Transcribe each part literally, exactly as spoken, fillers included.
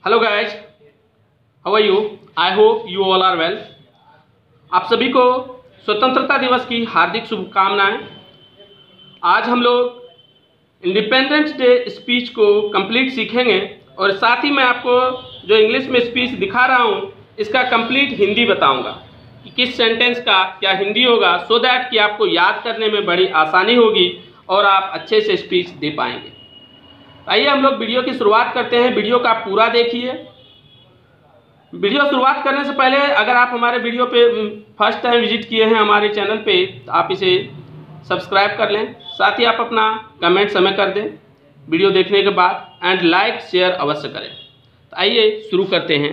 Hello guys, how are you? I hope you all are well. आप सभी को स्वतंत्रता दिवस की हार्दिक शुभकामनाएं। आज हम लोग इंडिपेंडेंस डे स्पीच को कंप्लीट सीखेंगे और साथ ही मैं आपको जो इंग्लिश में स्पीच दिखा रहा हूं इसका कंप्लीट हिंदी बताऊंगा कि किस सेंटेंस का क्या हिंदी होगा, सो दैट कि आपको याद करने में बड़ी आसानी होगी और आप अच्छे से स्पीच दे पाएंगे। आइए हम लोग वीडियो की शुरुआत करते हैं। वीडियो का पूरा देखिए। वीडियो शुरुआत करने से पहले अगर आप हमारे वीडियो पे फर्स्ट टाइम विजिट किए हैं हमारे चैनल पे, तो आप इसे सब्सक्राइब कर लें। साथ ही आप अपना कमेंट समय कर दें वीडियो देखने के बाद, एंड लाइक शेयर अवश्य करें। तो आइए शुरू करते हैं।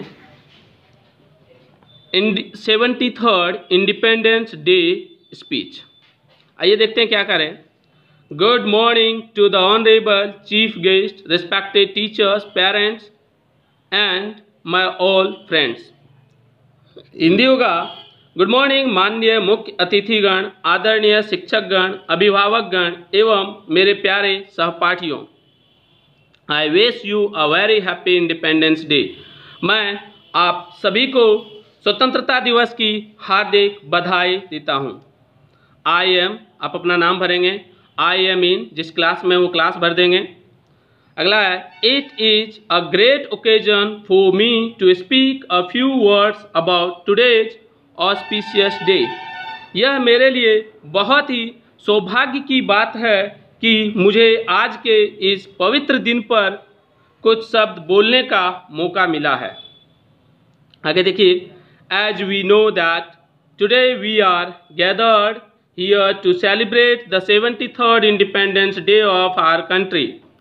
Seventy third independence day speech. आइए देखते हैं क्या करें। Good morning to the honorable chief guest, respected teachers, parents and my all friends। Hindi होगा, गुड मॉर्निंग माननीय मुख्य अतिथिगण, आदरणीय शिक्षकगण, अभिभावकगण एवं मेरे प्यारे सहपाठियों। I wish you a very happy independence day. मैं आप सभी को स्वतंत्रता दिवस की हार्दिक बधाई देता हूँ। आई एम, आप अपना नाम भरेंगे। आई एम इन, जिस क्लास में वो क्लास भर देंगे। अगला है, it is a great occasion for me to speak a few words about today's auspicious day. यह मेरे लिए बहुत ही सौभाग्य की बात है कि मुझे आज के इस पवित्र दिन पर कुछ शब्द बोलने का मौका मिला है। आगे देखिए, as we know that today we are gathered here to celebrate the seventy-third Independence Day of our country।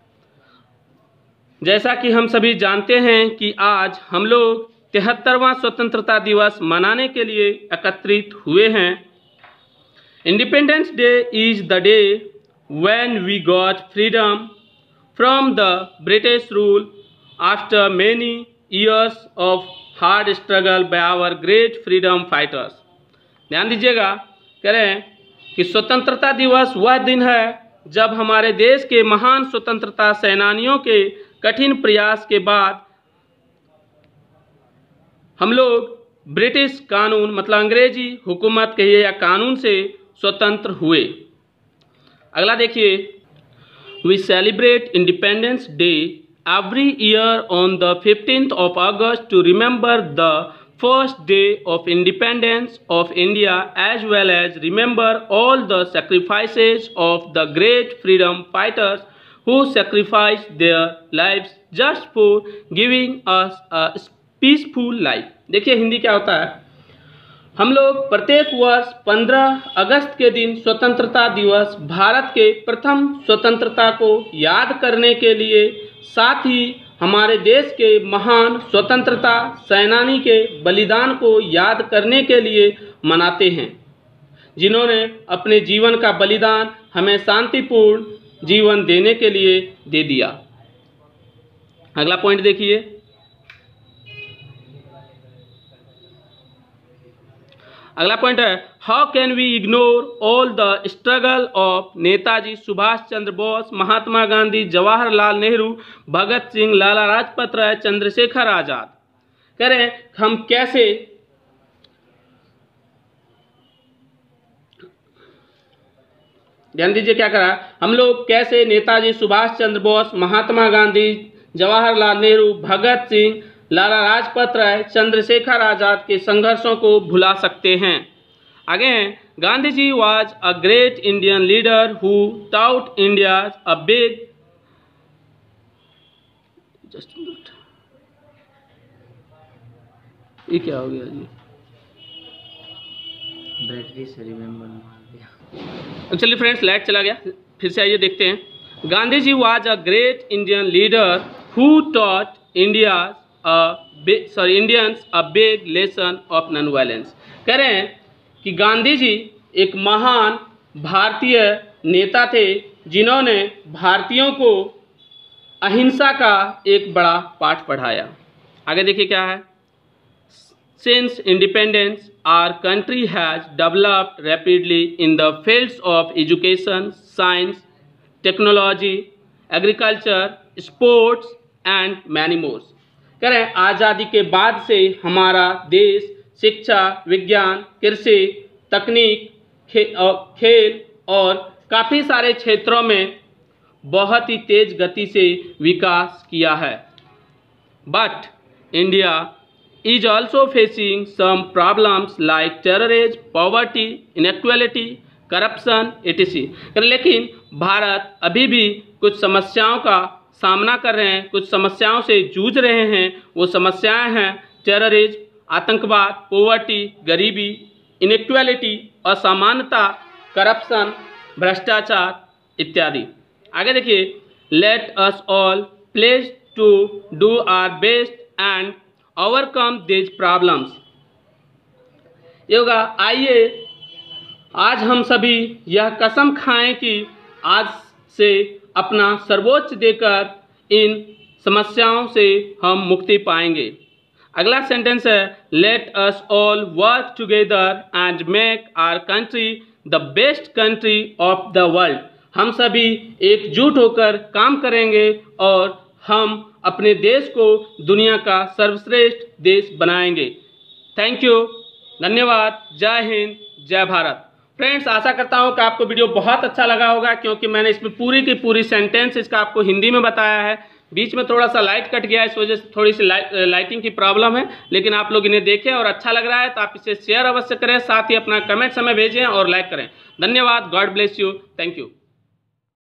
जैसा कि हम सभी जानते हैं कि आज हम लोग तिहत्तरवां स्वतंत्रता दिवस मनाने के लिए एकत्रित हुए हैं। Independence Day is the day when we got freedom from the British rule after many years of hard struggle by our great freedom fighters। ध्यान दीजिएगा, कह रहे हैं कि स्वतंत्रता दिवस वह दिन है जब हमारे देश के महान स्वतंत्रता सेनानियों के कठिन प्रयास के बाद हम लोग ब्रिटिश कानून, मतलब अंग्रेजी हुकूमत कहिए या कानून से स्वतंत्र हुए। अगला देखिए, we celebrate independence day every year on the fifteenth of August to remember the first day of independence of India, as well as remember all the sacrifices of the great freedom fighters who sacrificed their lives just for giving us a peaceful life। देखिए हिंदी क्या होता है। हम लोग प्रत्येक वर्ष पंद्रह अगस्त के दिन स्वतंत्रता दिवस, भारत के प्रथम स्वतंत्रता को याद करने के लिए, साथ ही हमारे देश के महान स्वतंत्रता सेनानी के बलिदान को याद करने के लिए मनाते हैं, जिन्होंने अपने जीवन का बलिदान हमें शांतिपूर्ण जीवन देने के लिए दे दिया। अगला पॉइंट देखिए, अगला पॉइंट है, how can we ignore all the struggle of Netaji Subhash Chandra Bose, Mahatma Gandhi, Jawaharlal Nehru, Bhagat Singh, Lala Lajpat Rai, Chandrashekhar Azad. कह रहे हैं हम कैसे ध्यान दीजिए क्या करा, हम लोग कैसे नेताजी सुभाष चंद्र बोस, महात्मा गांधी, जवाहरलाल नेहरू, भगत सिंह, लाला लाजपत राय, चंद्रशेखर आजाद के संघर्षों को भुला सकते हैं। आगे हैं, Gandhi ji was a great Indian leader who taught India a big just ये क्या हो गया जी, बैटरी से रिमेंबर मार दिया। चलिए फ्रेंड्स, लाइट चला गया, फिर से आइए देखते हैं। Gandhi ji was a great Indian leader who taught India sorry Indians a big lesson of non violence. कह रहे हैं कि गांधी जी एक महान भारतीय नेता थे जिन्होंने भारतीयों को अहिंसा का एक बड़ा पाठ पढ़ाया। आगे देखिए क्या है, since independence our country has developed rapidly in the fields of education, science, technology, agriculture, sports and many mores. कह रहे हैं आज़ादी के बाद से हमारा देश शिक्षा, विज्ञान, कृषि, तकनीक, खे, खेल और काफ़ी सारे क्षेत्रों में बहुत ही तेज गति से विकास किया है। But India is also facing some problems like terrorism, poverty, inequality, corruption, et cetera. लेकिन भारत अभी भी कुछ समस्याओं का सामना कर रहे हैं, कुछ समस्याओं से जूझ रहे हैं। वो समस्याएं हैं टेररिज्म, आतंकवाद, पोवर्टी, गरीबी, इनइक्वालिटी, असमानता, करप्शन, भ्रष्टाचार इत्यादि। आगे देखिए, let us all pledge to do our best and overcome this problems. ये होगा, आइए आज हम सभी यह कसम खाएं कि आज से अपना सर्वोच्च देकर इन समस्याओं से हम मुक्ति पाएंगे। अगला सेंटेंस है, let us all work together and make our country the best country of the world. हम सभी एकजुट होकर काम करेंगे और हम अपने देश को दुनिया का सर्वश्रेष्ठ देश बनाएंगे। थैंक यू, धन्यवाद, जय हिंद, जय भारत। फ्रेंड्स, आशा करता हूं कि आपको वीडियो बहुत अच्छा लगा होगा, क्योंकि मैंने इसमें पूरी की पूरी सेंटेंस इसका आपको हिंदी में बताया है। बीच में थोड़ा सा लाइट कट गया, इस वजह से थोड़ी सी लाइट लाइटिंग की प्रॉब्लम है, लेकिन आप लोग इन्हें देखें और अच्छा लग रहा है तो आप इसे शेयर अवश्य करें, साथ ही अपना कमेंट्स हमें भेजें और लाइक करें। धन्यवाद, God bless you, thank you.